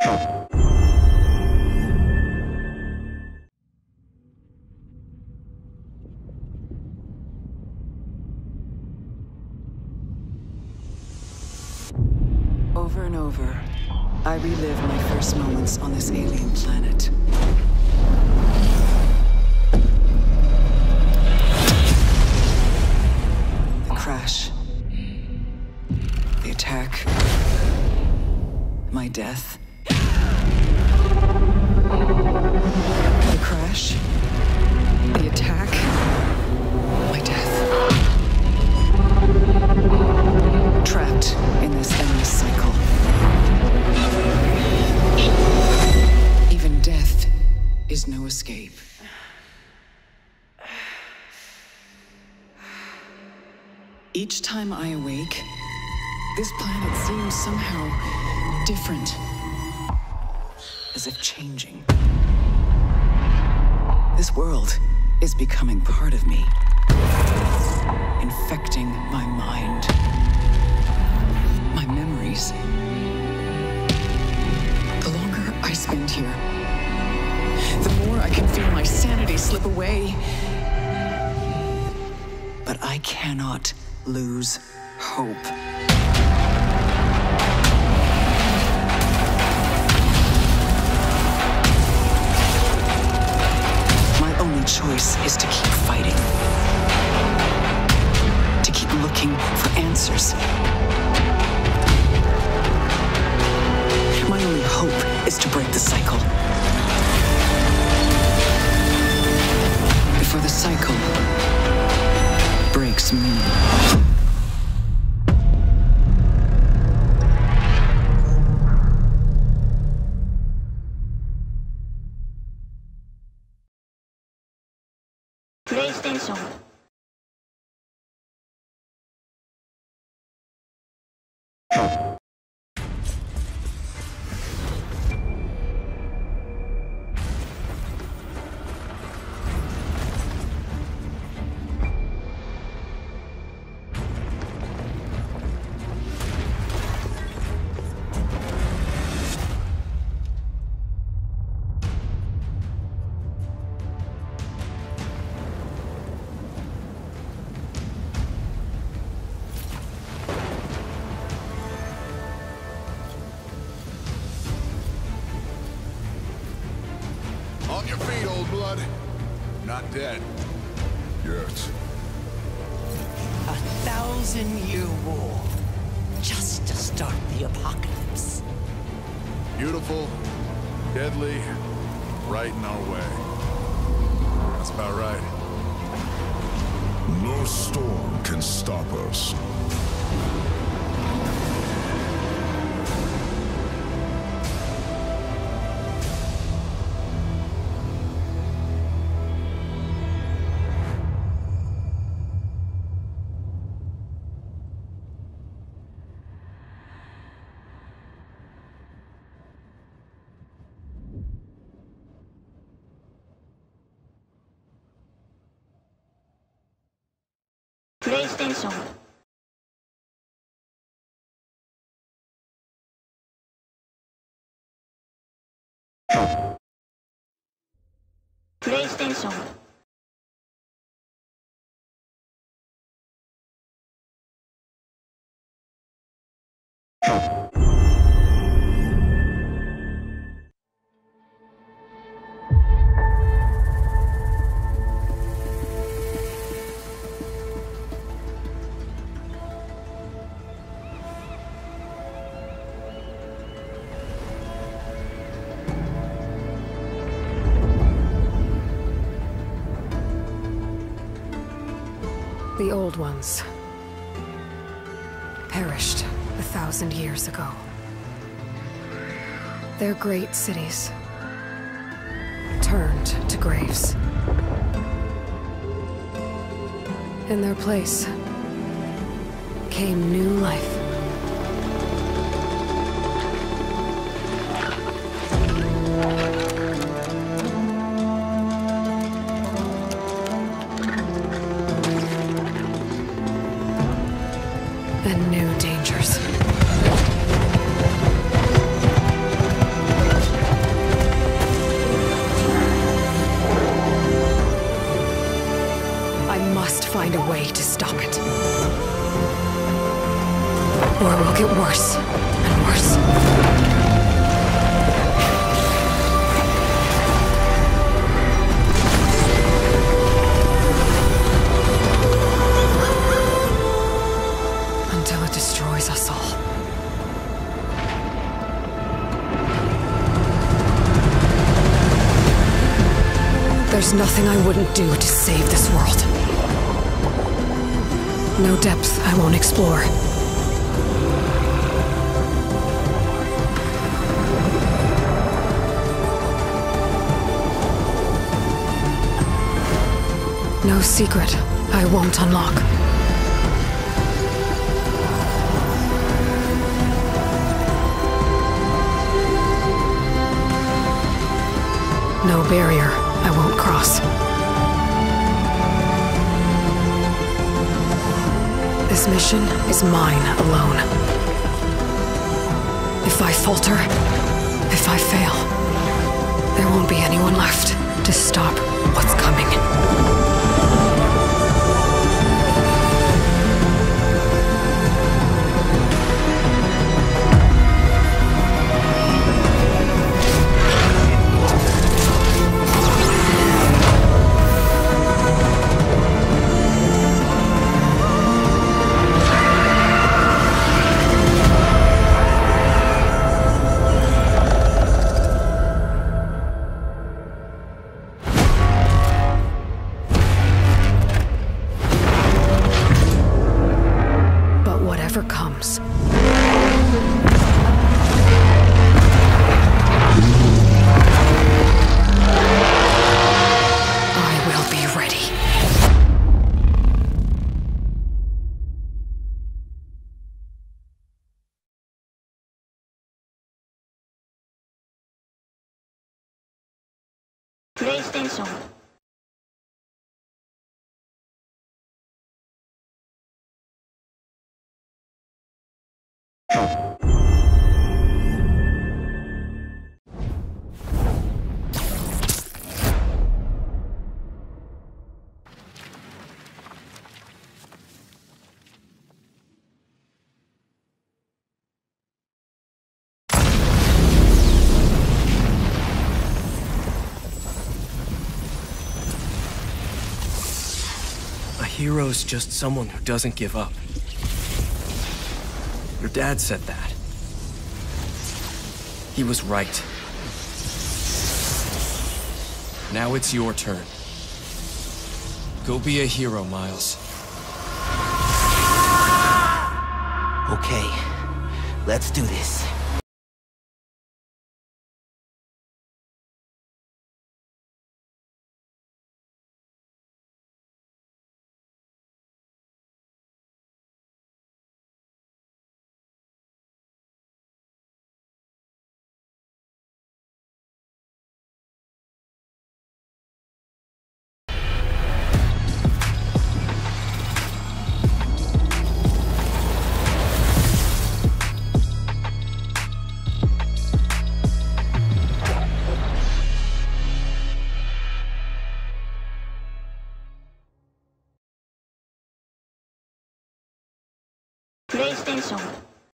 Over and over, I relive my first moments on this alien planet. The crash. The attack. My death. The crash. The attack. My death. Trapped in this endless cycle. Even death is no escape. Each time I awake, this planet seems somehow different. As if changing. This world is becoming part of me. Infecting my mind. My memories. The longer I spend here, the more I can feel my sanity slip away. But I cannot lose hope. My only choice is to keep fighting. To keep looking for answers. My only hope is to break the cycle. Before the cycle breaks me. PlayStation On your feet, old blood. Not dead. Yet. 1,000-year war. Just to start the apocalypse. Beautiful, deadly, right in our way. That's about right. No storm can stop us. PlayStation PlayStation The old ones perished 1,000 years ago. Their great cities turned to graves. In their place came new life. And new dangers. get worse and worse. Until it destroys us all. There's nothing I wouldn't do to save this world. No depth I won't explore. No secret I won't unlock. No barrier I won't cross. This mission is mine alone. If I falter, if I fail, there won't be anyone left to stop what's coming. Whatever comes. I will be ready. PlayStation A hero's just someone who doesn't give up. Your dad said that. He was right. Now it's your turn. Go be a hero, Miles. Okay, let's do this.